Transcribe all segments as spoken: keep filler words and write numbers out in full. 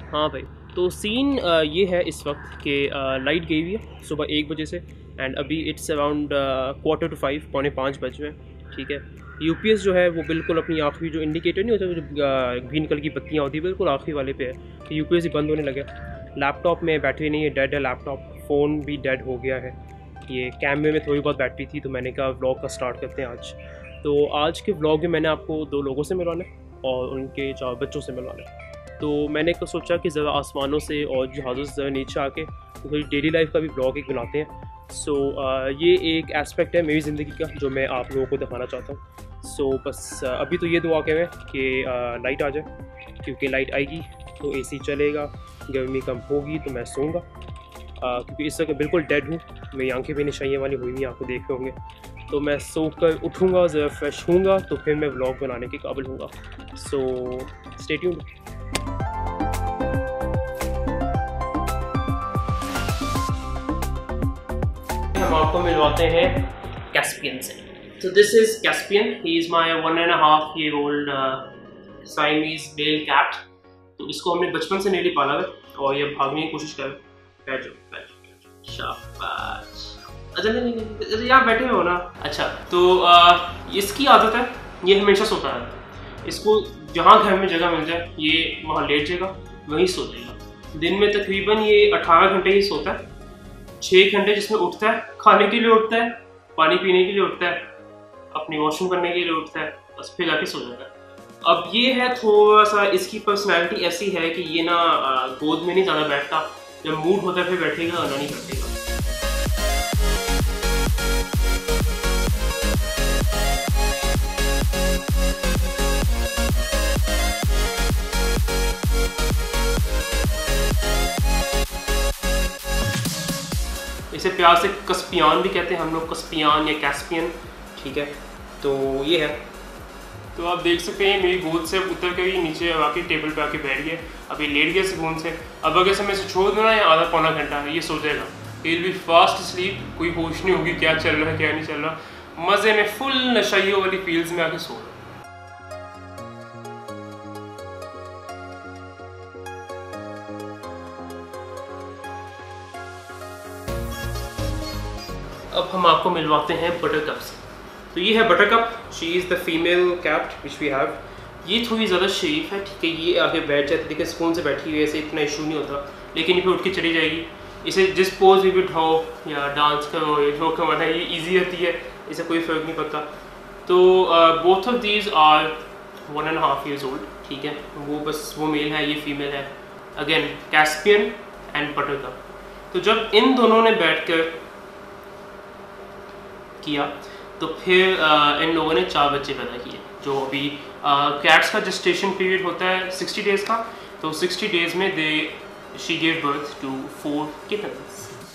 हाँ भाई, तो सीन ये है इस वक्त कि लाइट गई हुई है सुबह एक बजे से एंड अभी it's around quarter to five, पौने पाँच बज रहे हैं। ठीक है, यूपीएस जो है वो बिल्कुल अपनी आखिरी जो इंडिकेटर नहीं होता, जो ग्रीन कलर की बत्तियाँ होती है, बिल्कुल आखिरी वाले पे है, तो यूपीएस ही बंद होने लगा। लैपटॉप में बैटरी नहीं है, डेड है लैपटॉप। फ़ोन भी डेड हो गया है। ये कैमरे में थोड़ी बहुत बैटरी थी, तो मैंने कहा व्लॉग का स्टार्ट करते हैं आज। तो आज के व्लॉग में मैंने आपको दो लोगों से मिलवाना है और उनके चार बच्चों से मिलवाना है। तो मैंने को सोचा कि ज़रा आसमानों से और जहाज़ों से ज़रा नीचे आके तो थोड़ी डेली लाइफ का भी व्लॉग एक बनाते हैं। सो so, ये एक एस्पेक्ट है मेरी ज़िंदगी का जो मैं आप लोगों को दिखाना चाहता हूँ। सो so, बस अभी तो ये दुआ करें कि लाइट आ जाए, क्योंकि लाइट आएगी तो एसी चलेगा, गर्मी कम होगी तो मैं सोऊंगा, क्योंकि इस वक्त बिल्कुल डेड हूँ। मेरी आंखें भी नशाइए वाली हुई नहीं, आपको देख रहे होंगे। तो मैं सो कर उठूँगा, ज़रा फ्रेश हूँगा, तो फिर मैं व्लॉग बनाने के काबिल हूँगा। So stay tuned. हम आपको मिलवाते हैं कैस्पियन से। तो this is Caspian, he is my one and half year old Siamese male cat. तो इसको हमने बचपन से नहीं पाला है और ये भागने की कोशिश कर। बैठ जाओ बैठ जाओ, शाबाश। अच्छा नहीं नहीं नहीं यहाँ बैठे हो ना। अच्छा, तो आ, इसकी आदत है, ये हमेशा सोता है। इसको जहाँ घर में जगह मिल जाए ये वहाँ लेट जाएगा, वहीं सो जाएगा। दिन में तकरीबन ये अठारह घंटे ही सोता है। छः घंटे जिसमें उठता है, खाने के लिए उठता है, पानी पीने के लिए उठता है, अपनी वॉशरूम करने के लिए उठता है, बस फिर जाके सो जाता है। अब ये है थोड़ा सा, इसकी पर्सनैलिटी ऐसी है कि ये ना गोद में नहीं ज़्यादा बैठता, जब मूड होता है फिर बैठेगा, वरना नहीं बैठेगा। इसे प्यार से कस्पियान भी कहते हैं हम लोग, कस्पियान या कैस्पियन। ठीक है, तो ये है। तो आप देख सकते हैं मेरी गोद से उतर कर ही नीचे आके टेबल पे आके बैठ गया। अभी लेट गया सुकून से। अब अगर से मैं इसे छोड़ दूँ ना या आधा पौना घंटा, ये सो जाएगा। It will be fast sleep, कोई होश नहीं होगी क्या चल रहा है क्या नहीं चल रहा। मज़े में फुल नशाइयों वाली फील्ड्स में आके सो रहा। अब हम आपको मिलवाते हैं बटरकप से। तो ये है Buttercup, she is the female cat which we have. ये थोड़ी ज़्यादा शरीफ है, ठीक है। ये आगे बैठ जाती है, देखिए सुकून से बैठी हुई है, ऐसे इतना इशू नहीं होता। लेकिन ये फिर उठ के चली जाएगी। इसे जिस पोज में भी उठाओ या डांस करो या जो करो, ये ईजी रहती है, इसे कोई फ़र्क नहीं पड़ता। तो both of these are one and half years old. ठीक है, वो बस वो मेल है, ये फीमेल है। Again Caspian and Buttercup. तो जब इन दोनों ने बैठ कर किया तो फिर आ, इन लोगों ने चार बच्चे पैदा किए। जो अभी कैट्स का जेस्टेशन पीरियड होता है सिक्सटी डेज़ का, तो सिक्सटी डेज़ में they she give birth to four kittens.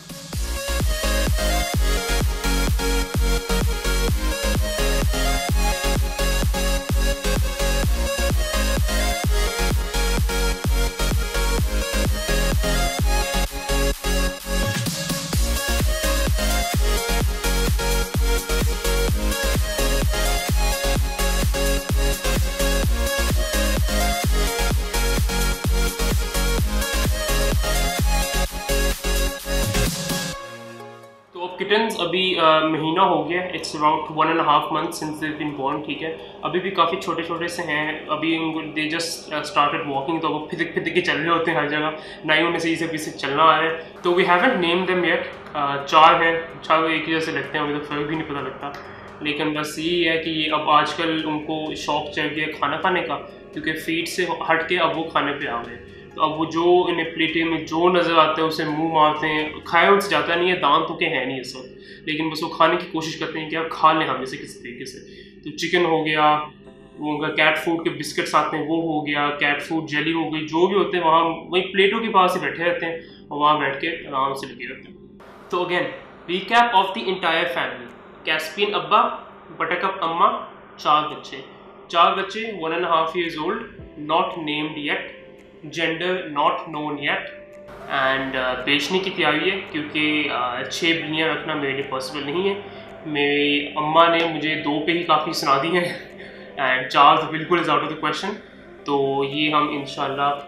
Kittens अभी uh, महीना हो गया, it's about one and half month since they been born. ठीक है, अभी भी काफ़ी छोटे छोटे से हैं। अभी दे जस्ट स्टार्टेड वॉकिंग, तो वो फिदिक फिदिक के चल रहे होते हैं हर जगह, ना ही उन्हें सही से पीछे चलना आ रहा है। तो we haven't name them yet. चार हैं, चार एक ही जैसे लगते हैं, मुझे तो फर्क भी नहीं पता लगता। लेकिन बस यही है कि अब आजकल उनको शौक चढ़ गया खाना खाने का, क्योंकि फीड से हट के अब वो खाने पे आ गए। तो अब वो जो इन्हें प्लेटें में जो नज़र आता है उसे मुंह मारते हैं। खाया उनसे जाता नहीं है, दांत तो के हैं नहीं इस वक्त, लेकिन बस वो खाने की कोशिश करते हैं कि आप खा लें हमें से किसी तरीके से। तो चिकन हो गया, वो उनका कैट फूड के बिस्किट्स आते हैं वो हो गया, कैट फूड जेली हो गई, जो भी होते हैं वहाँ वही प्लेटों के पास ही बैठे रहते हैं और वहाँ बैठ के आराम से लगे रहते हैं। तो again recap of the entire family. Caspian अब्बा, बटरकप अम्मा, चार बच्चे चार बच्चे one and half years old, not named yet, gender not known yet, and बेचने की तैयारी है क्योंकि uh, छः बिल्लियाँ रखना मेरे लिए पॉसिबल नहीं है। मेरी अम्मा ने मुझे दो पे ही काफ़ी सुना दी हैं एंड चार तो बिल्कुल is out of the question. तो ये हम इंशाल्लाह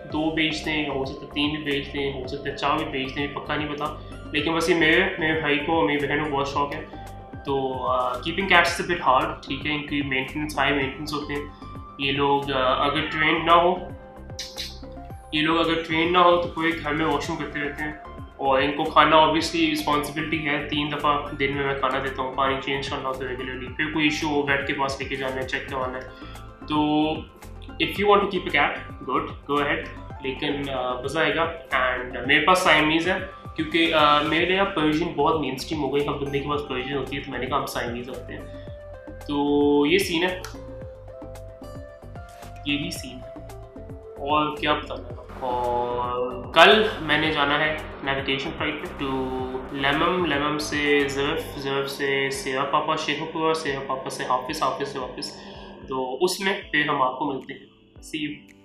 दो बेच दें, हो सकता है तीन भी बेच दें, हो सकता है चार भी बेच दें, पक्का नहीं पता। लेकिन बस ये मेरे मेरे भाई को, मेरी बहन को बहुत शौक है। तो keeping cats is a bit hard, ठीक है, इनकी मेंटेनेंस, हाई मेंटेनेंस होते हैं। ये लोग uh, अगर ट्रेन ना हो ये लोग अगर ट्रेन ना हो तो पूरे घर में वॉशरूम करते रहते हैं। और इनको खाना ऑब्वियसली रिस्पॉन्सिबिलिटी है, तीन दफ़ा दिन में मैं खाना देता हूँ, पानी चेंज करना होता है रेगुलरली। फिर कोई इशू हो वेट के पास लेके जाना है, चेक करवाना है। तो if you want to keep a cat, good, go ahead, लेकिन मज़ा आएगा। एंड मेरे पास साइमीज़ है, क्योंकि uh, मेरे यहाँ पर्शियन बहुत मेन स्ट्रीम हो गई, हर बंदे के पास पर्शियन होती है, तो मैंने कहा हम साइमीज़ होते हैं। तो ये सीन है, ये भी सीन है, और क्या बताना। और कल मैंने जाना है नेविगेशन फ्लाइट पे टू लेमम, लेमम से ज़र्फ, ज़र्फ से सेवा पापा शेखपुरा, सेवा पापा से हाफिज़, हाफिज़ से वापस। तो उसमें फिर हम आपको मिलते हैं। See you.